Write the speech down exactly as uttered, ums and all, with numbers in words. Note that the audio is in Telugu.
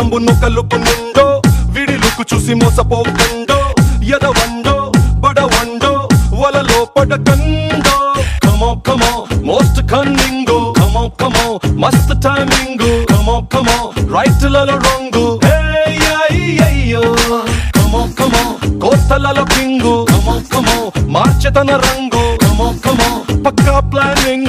రంబు నొకలుకు నుండో విడిలుకు చూసి మోసపోకండో ఎదవండో బడవండో వలలో పడకండో కమో కమో మోస్ట్ కన్నింగు కమో కమో మస్త్ టైమింగు కమో కమో రైట్ లలో రాంగు హే అయ్యయ్యో కమో కమో కోస్తలలో కింగు కమో కమో మార్చెతన రంగు కమో కమో పక్కా ప్లానింగ్